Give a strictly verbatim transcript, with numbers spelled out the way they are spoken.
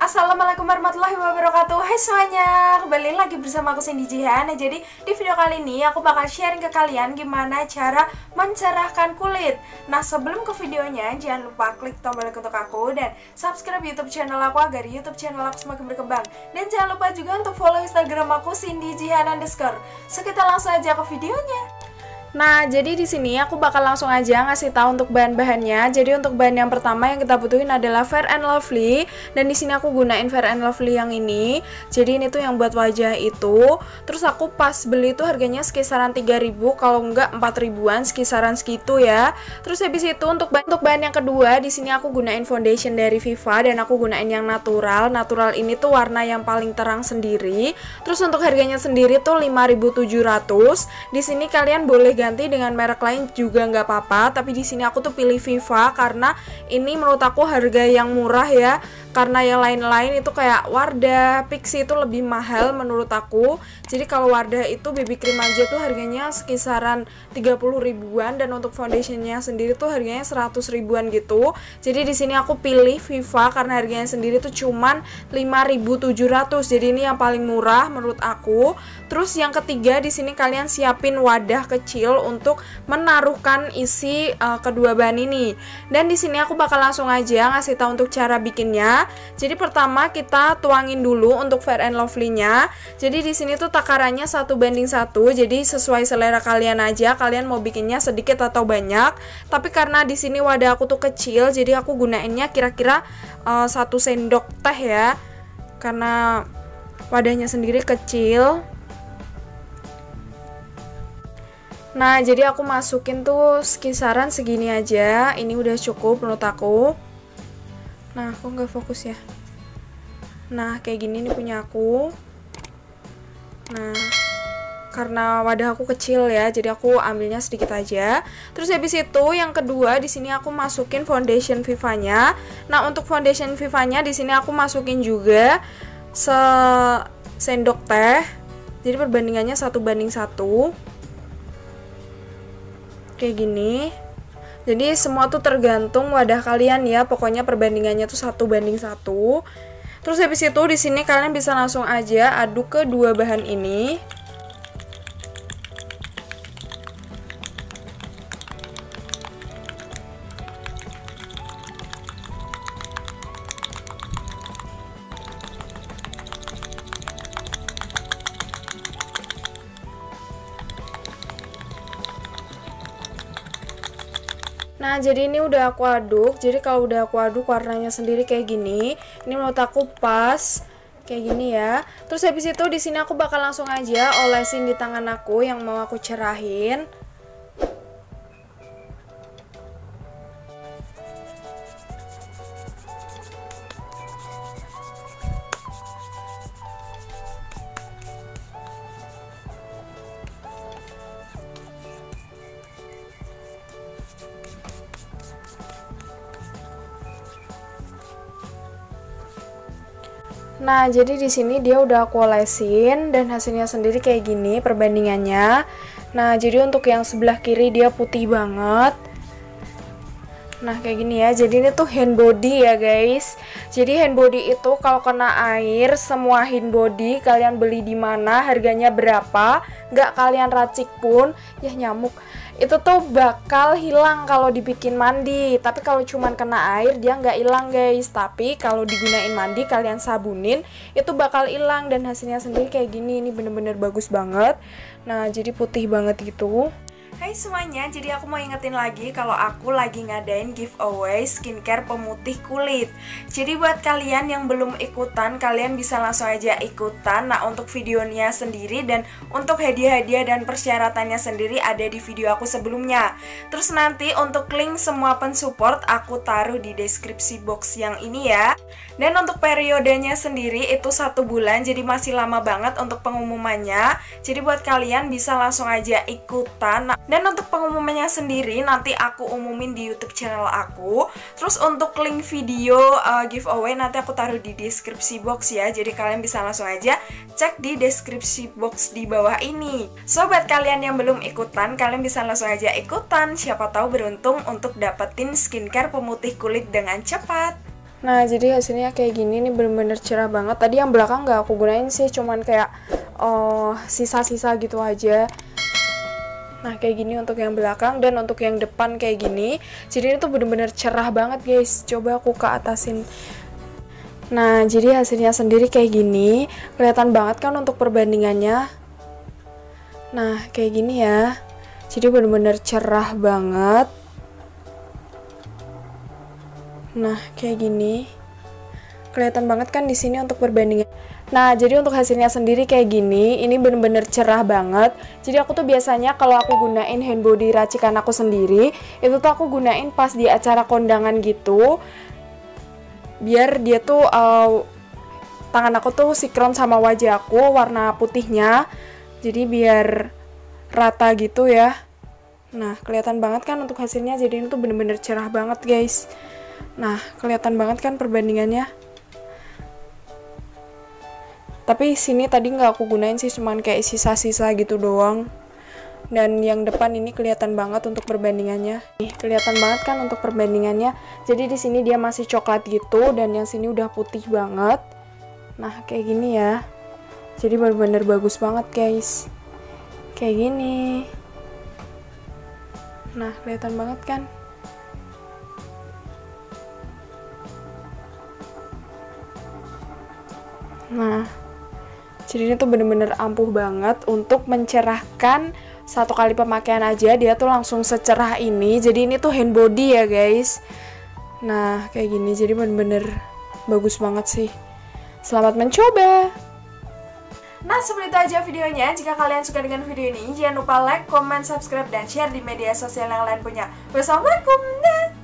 Assalamualaikum warahmatullahi wabarakatuh. Hai semuanya, kembali lagi bersama aku Cindy Jihan. Nah, jadi di video kali ini aku bakal sharing ke kalian gimana cara mencerahkan kulit. Nah, sebelum ke videonya jangan lupa klik tombol like untuk aku dan subscribe YouTube channel aku agar YouTube channel aku semakin berkembang. Dan jangan lupa juga untuk follow Instagram aku Cindy Jihan underscore. So kita langsung aja ke videonya. Nah, jadi di sini aku bakal langsung aja ngasih tahu untuk bahan-bahannya. Jadi untuk bahan yang pertama yang kita butuhin adalah Fair and Lovely, dan di sini aku gunain Fair and Lovely yang ini. Jadi ini tuh yang buat wajah itu. Terus aku pas beli tuh harganya sekisaran tiga ribu, kalau enggak empat ribuan, sekisaran segitu ya. Terus habis itu untuk bahan, untuk bahan yang kedua, di sini aku gunain foundation dari Viva dan aku gunain yang natural. Natural ini tuh warna yang paling terang sendiri. Terus untuk harganya sendiri tuh lima ribu tujuh ratus. Di sini kalian boleh ganti dengan merek lain juga nggak apa-apa, tapi di sini aku tuh pilih Viva karena ini menurut aku harga yang murah ya. Karena yang lain-lain itu kayak Wardah, Pixi itu lebih mahal menurut aku. Jadi kalau Wardah itu B B cream aja tuh harganya sekisaran tiga puluh ribuan, dan untuk foundationnya sendiri tuh harganya seratus ribuan gitu. Jadi di sini aku pilih Viva karena harganya sendiri tuh cuman lima ribu tujuh ratus. Jadi ini yang paling murah menurut aku. Terus yang ketiga, di sini kalian siapin wadah kecil untuk menaruhkan isi uh, kedua bahan ini. Dan di sini aku bakal langsung aja ngasih tahu untuk cara bikinnya. Jadi pertama kita tuangin dulu untuk Fair and Lovely-nya. Jadi di sini tuh takarannya satu banding satu. Jadi sesuai selera kalian aja, kalian mau bikinnya sedikit atau banyak. Tapi karena di sini wadah aku tuh kecil, jadi aku gunainnya kira-kira uh, satu sendok teh ya. Karena wadahnya sendiri kecil. Nah, jadi aku masukin tuh kisaran segini aja. Ini udah cukup menurut aku. Nah, aku nggak fokus ya. Nah, kayak gini nih punya aku. Nah, karena wadah aku kecil ya, jadi aku ambilnya sedikit aja. Terus habis itu yang kedua, di sini aku masukin foundation Viva-nya. Nah, untuk foundation Viva-nya di sini aku masukin juga se sendok teh. Jadi perbandingannya satu banding satu. Kayak gini. Jadi semua tuh tergantung wadah kalian ya. Pokoknya perbandingannya tuh satu banding satu. Terus habis itu di sini kalian bisa langsung aja aduk ke dua bahan ini. Nah, jadi ini udah aku aduk. Jadi kalau udah aku aduk warnanya sendiri kayak gini. Ini menurut aku pas kayak gini ya. Terus habis itu di sini aku bakal langsung aja olesin di tangan aku yang mau aku cerahin. Nah, jadi di sini dia udah aku olesin dan hasilnya sendiri kayak gini perbandingannya. Nah, jadi untuk yang sebelah kiri dia putih banget. Nah, kayak gini ya. Jadi ini tuh hand body ya, guys. Jadi hand body itu kalau kena air, semua hand body kalian beli di mana, harganya berapa, nggak kalian racik pun, ya nyamuk. Itu tuh bakal hilang kalau dibikin mandi. Tapi kalau cuman kena air dia nggak hilang guys. Tapi kalau digunain mandi kalian sabunin itu bakal hilang, dan hasilnya sendiri kayak gini. Ini bener-bener bagus banget. Nah, jadi putih banget gitu. Hai semuanya, jadi aku mau ingetin lagi kalau aku lagi ngadain giveaway skincare pemutih kulit. Jadi buat kalian yang belum ikutan, kalian bisa langsung aja ikutan. Nah, untuk videonya sendiri dan untuk hadiah-hadiah dan persyaratannya sendiri ada di video aku sebelumnya. Terus nanti untuk link semua pensupport aku taruh di deskripsi box yang ini ya. Dan untuk periodenya sendiri itu satu bulan, jadi masih lama banget untuk pengumumannya. Jadi buat kalian bisa langsung aja ikutan. Nah, dan untuk pengumumannya sendiri nanti aku umumin di YouTube channel aku. Terus untuk link video uh, giveaway nanti aku taruh di deskripsi box ya. Jadi kalian bisa langsung aja cek di deskripsi box di bawah ini. Sobat kalian yang belum ikutan, kalian bisa langsung aja ikutan. Siapa tahu beruntung untuk dapetin skincare pemutih kulit dengan cepat. Nah, jadi hasilnya kayak gini nih, bener-bener cerah banget. Tadi yang belakang nggak aku gunain sih, cuman kayak oh, sisa-sisa gitu aja. Nah, kayak gini untuk yang belakang, dan untuk yang depan kayak gini. Jadi ini tuh bener-bener cerah banget guys. Coba aku ke atasin. Nah, jadi hasilnya sendiri kayak gini. Kelihatan banget kan untuk perbandingannya. Nah, kayak gini ya. Jadi bener-bener cerah banget. Nah, kayak gini. Kelihatan banget kan di sini untuk perbandingan. Nah, jadi untuk hasilnya sendiri kayak gini. Ini bener-bener cerah banget. Jadi aku tuh biasanya kalau aku gunain hand body racikan aku sendiri, itu tuh aku gunain pas di acara kondangan gitu. Biar dia tuh uh, tangan aku tuh sinkron sama wajah aku, warna putihnya. Jadi biar rata gitu ya. Nah, kelihatan banget kan untuk hasilnya. Jadi ini tuh bener-bener cerah banget guys. Nah, kelihatan banget kan perbandingannya. Tapi sini tadi nggak aku gunain sih, cuman kayak sisa-sisa gitu doang. Dan yang depan ini kelihatan banget untuk perbandingannya. Nih, kelihatan banget kan untuk perbandingannya. Jadi di sini dia masih coklat gitu, dan yang sini udah putih banget. Nah, kayak gini ya. Jadi bener-bener bagus banget guys. Kayak gini. Nah, kelihatan banget kan? Nah, jadi ini tuh bener-bener ampuh banget untuk mencerahkan. Satu kali pemakaian aja dia tuh langsung secerah ini. Jadi ini tuh hand body ya guys. Nah, kayak gini. Jadi bener-bener bagus banget sih. Selamat mencoba. Nah, seperti itu aja videonya. Jika kalian suka dengan video ini, jangan lupa like, comment, subscribe, dan share di media sosial yang lain punya. Wassalamualaikum.